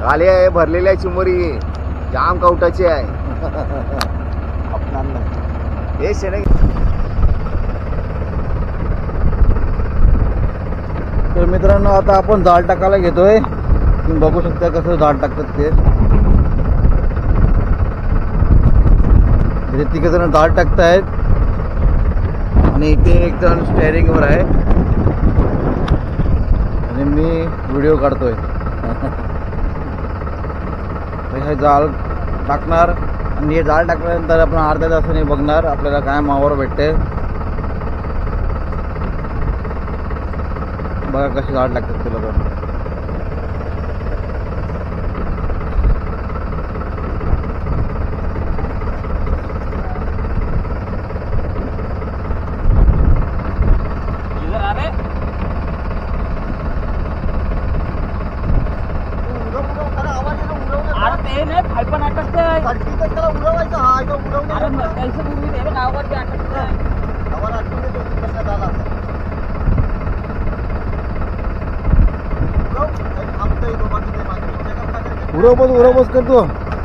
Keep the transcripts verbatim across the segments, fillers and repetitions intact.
खाली आहे भरलेली आहे चिमुरी जाम कवटाची आहे हे शेणे. तर मित्रांनो आता आपण जाळ टाकायला घेतोय. तुम्ही बघू शकता कसं जाळ टाकतात ते. इथे तिघ जण जाळ टाकतायत आणि इथे एक जण स्टेअरिंग वर आहे आणि मी व्हिडिओ काढतोय. हे जाळ टाकणार आणि हे जाळ टाकल्यानंतर आपण अर्ध्या तासाने बघणार आपल्याला काय मावर भेटते. बघा कशी जाळ टाकतात तुला तर. उरवबस उरवबस करतो.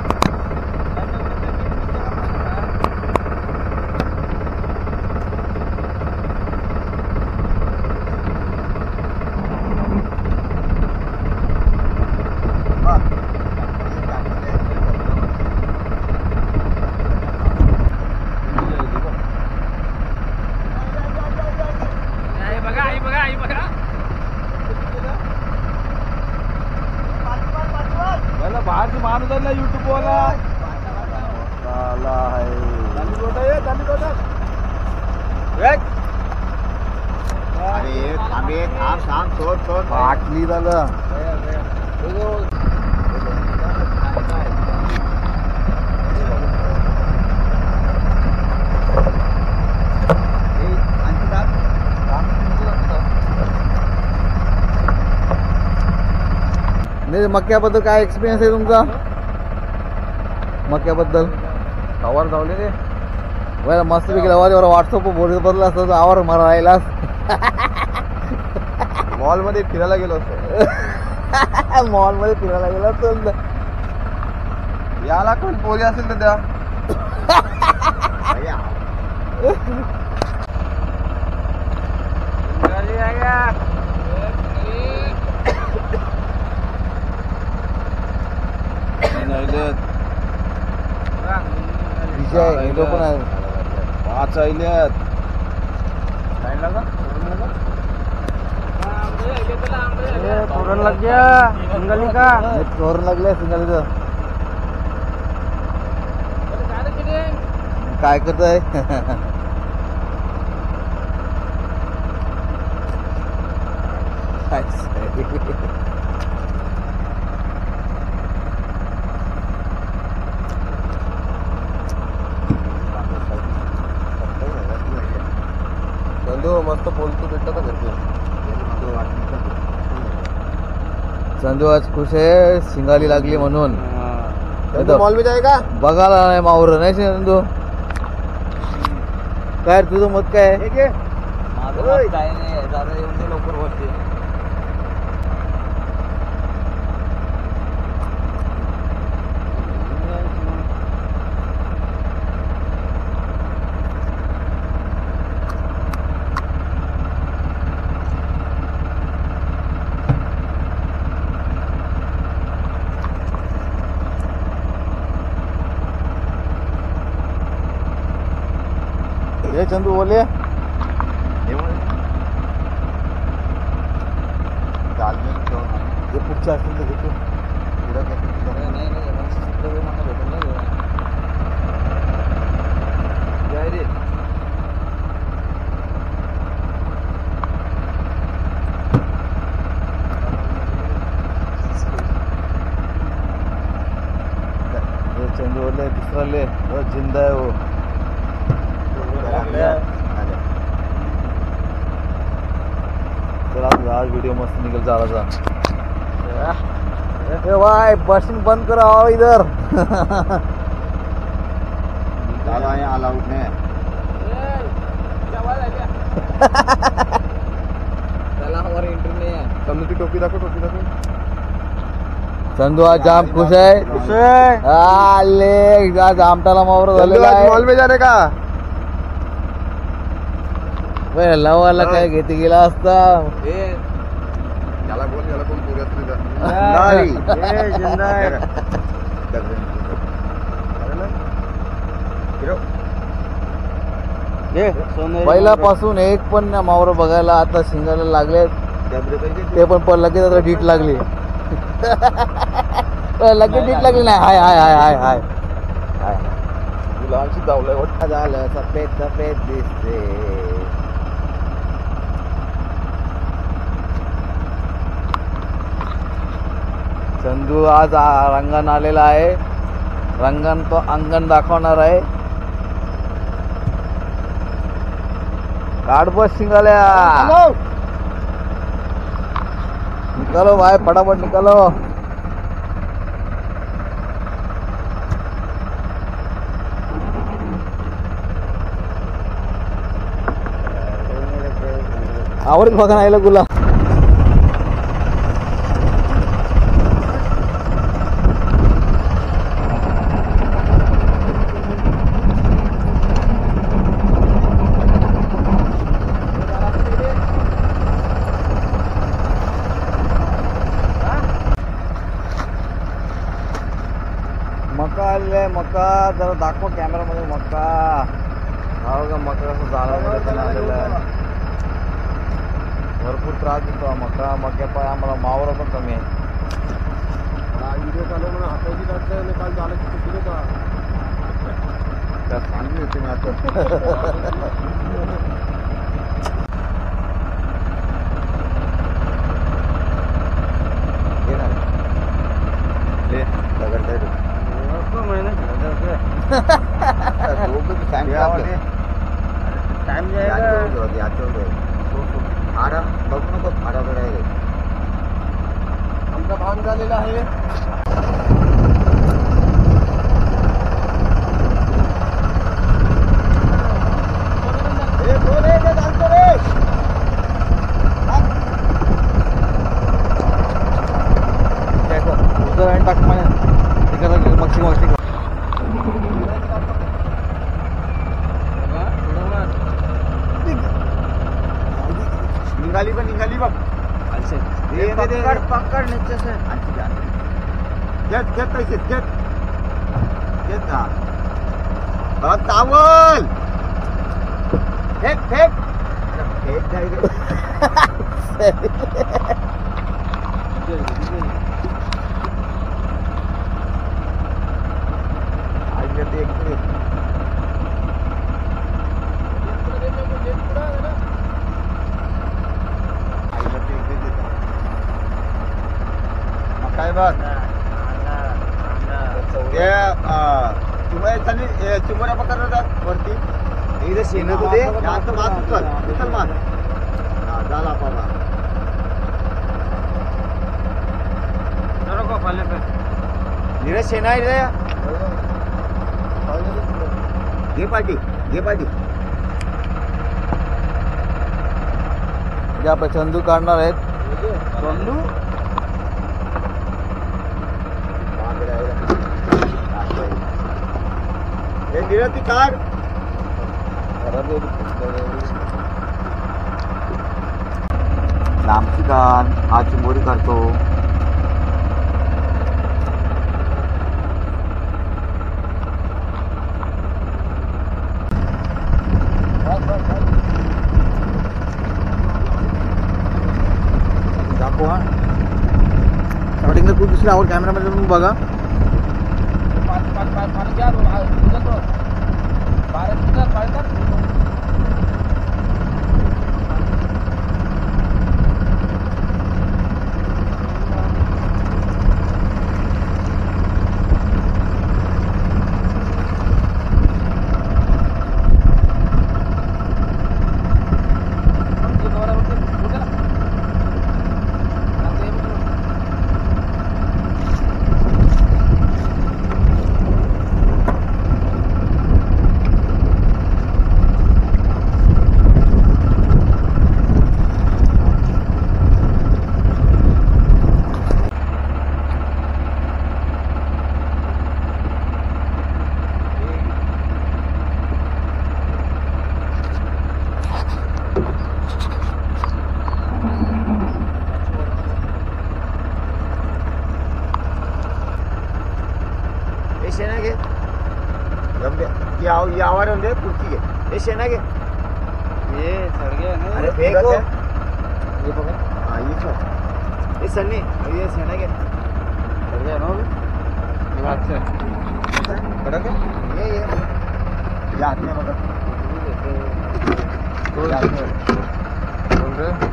बाहेरची माणूस आहे ना युट्यूब वाला अरे थांबे थांब थांब सोड सोड बाटली झालं. नाही मक्याबद्दल काय एक्सपिरियन्स आहे तुमचा? मक्याबद्दल कवर धावले रे बरं मस्त पैकी रवारीवर व्हॉट्सअप बोलत बदला असतं आवर मला राहिलास. मॉल मध्ये फिरायला गेलो असतो. मॉल मध्ये फिरायला गेला असतो. याला कोण पोरी असेल तर द्या. विजय पण आहे. पाच आईल्यात तोरण लग गया सिंगली का तोरण लागले सिंगलीचं. काय करतोय? चंदू मस्त बोलतो भेटतो का घरचे. चंदू आज खुश आहे सिंगाली लागली म्हणून. मॉल में जाएगा बघायला नाही मावर नाही चंदू. काय तुझं मत काय आहे? काय नाही दादा येऊन लवकर होते. हे चंदू बोले जे पुढचे असतील तर घेतो. चंदू बोले दुसरा ले जिंदा है वो. चला आज वीडियो मस्त निकल जा रहा था. भाई बसिंग बंद करो आओ इधर. अलाउड नाही. त्याला हमारी एंट्री नहीं है. कमी की टोपी दाखव टोपी दाखव. चंदू आज जाम खुश आहे. खुश आहे. आले आज आमटाला मावर झालेला आहे. मॉल में जाने का लवाला काय घेते गेला असता. याला बोल याला कोण पुऱ्यात पहिल्यापासून एक पण मावर बघायला आता शिंगायला लागले. ते पण पण लगेच आता डीट लागली. लगेच डीट लागली नाही. हाय हाय हाय हाय हाय हाय मुलांची धावलाय वाटतं. झालं सफेद सफेद दिसते. चंदू आज रंगण आलेला आहे. रंगण तो अंगण दाखवणार आहे. काढ बस शिंगाल्या. निकालो भाई फटाफट निकालो. आवडत बघा ना गुला. मका आलेला आहे. मका जरा दाखवा कॅमेरामध्ये. मका हा बघा मका कसं झालं आलेलं आहे. भरपूर त्रास देतो मका. मक्या पाय आम्हाला मावरा पण कमी आहे. व्हिडिओ चालू म्हणून हाताची काढलं काल झालं की चुकीचं का सांगितलं होते मी आता. टाइम फाडा बघू नको. फाडा आमचा भाग झालेला आहे. टाक मच्छी मच्छी निघाली पण निघाली बघ. पकड पकड नीचे से. घेत घेत पैसे घेत घेत ना बघ तावल. फेक फेक फेक जाईल. काय बघ ते चिंबोऱ्या पकडतात वरती. इथे शेण होते. जास्त मास उचल उचल मास. हा झाला बाबा. नीरज शेण आहे रे. घे पाठी घे पाठी. जे आपले चंदू काढणार आहेत. चंदू हे निरती काढ. लांबची काढ. हा चिंबोरी काढतो. दाखवा. स्टार्टिंगला खूप दुसरी आवड कॅमेरामध्ये तुम्ही बघा. ये आव ये आवार म्हणजे पुढची घे. हे शेणा घे. ये सडगे आहे अरे ना. फेक हो. हे बघा. हा ये सर. हे सन्नी हे शेणा घे. सडगे आहे ना वो? ये अच्छा है. कडक आहे? ये ये. या आत में बघा. तो या आत में. बोल रहे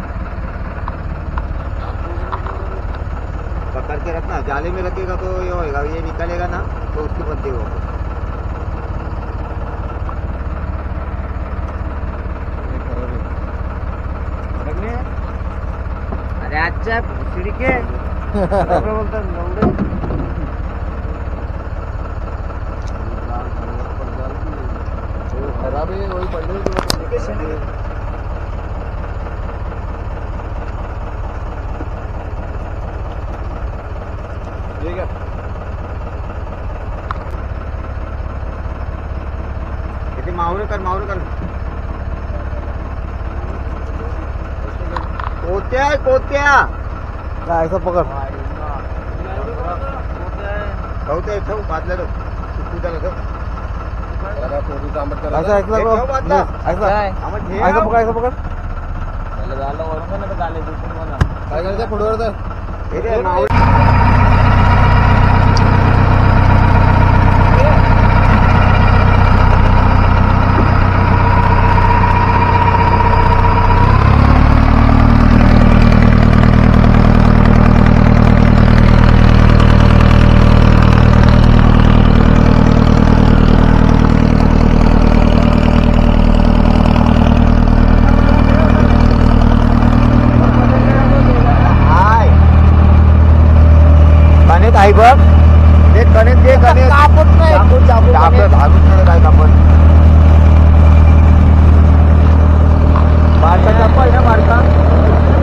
पकड़ के रखना. जाले में रखेगा तो ये होएगा. ये निकालेगा ना तो उसकी बनती हो. अरे अच्छा भोसडी के बोलतात नवडे. खराब आहे वही पडले. ठीक आहे. इथे मावरे कर मावरे कर. कोत्या आहे कोत्या. काय ऐसा पकड. ठेवते ठेव बाजला ठेव. सुकू त्याला ठेव. जरा पोरीचं आंबट करा. ऐसा ऐसा हे ठेव बाजूला. ऐसा आंबट ठेव. ऐसा पकड ऐसा पकड. त्याला झालं वरून ना झाले दुसरं मला. काय करायचं पुढवर तर. हे रे मावळे. गणेश आहे बघ. ते गणेश दे गणेश. कापत नाही. चाकू चाकू कापत, धागून थोडं काय कापत. बारका चाकू आहे ना बारका.